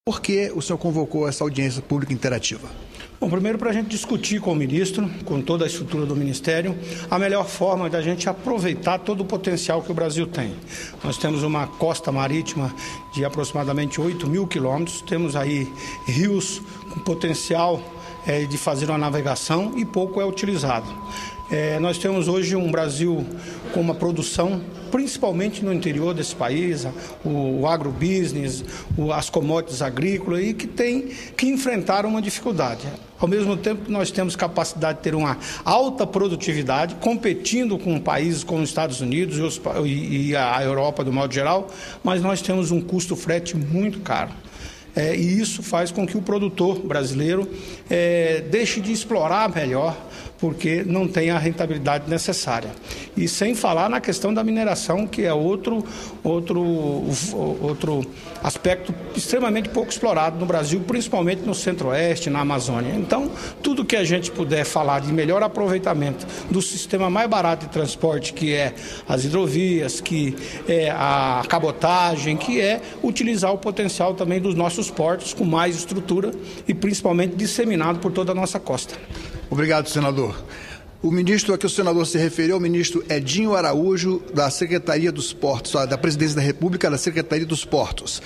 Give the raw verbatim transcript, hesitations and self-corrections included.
Por que o senhor convocou essa audiência pública interativa? Bom, primeiro para a gente discutir com o ministro, com toda a estrutura do Ministério, a melhor forma da gente aproveitar todo o potencial que o Brasil tem. Nós temos uma costa marítima de aproximadamente oito mil quilômetros, temos aí rios com potencial é, de fazer uma navegação e pouco é utilizado. É, nós temos hoje um Brasil com uma produção, principalmente no interior desse país, o, o agrobusiness, o, as commodities agrícolas, e que tem que enfrentar uma dificuldade. Ao mesmo tempo, nós temos capacidade de ter uma alta produtividade, competindo com países como os Estados Unidos e, os, e, e a Europa, do modo geral, mas nós temos um custo frete muito caro. É, e isso faz com que o produtor brasileiro é, deixe de explorar melhor, porque não tem a rentabilidade necessária. E sem falar na questão da mineração, que é outro, outro, outro aspecto extremamente pouco explorado no Brasil, principalmente no Centro-Oeste, na Amazônia. Então, tudo que a gente puder falar de melhor aproveitamento do sistema mais barato de transporte, que é as hidrovias, que é a cabotagem, que é utilizar o potencial também dos nossos portos com mais estrutura e principalmente disseminado por toda a nossa costa. Obrigado, senador. O ministro a que o senador se referiu é o ministro Edinho Araújo, da Secretaria dos Portos, da Presidência da República, da Secretaria dos Portos.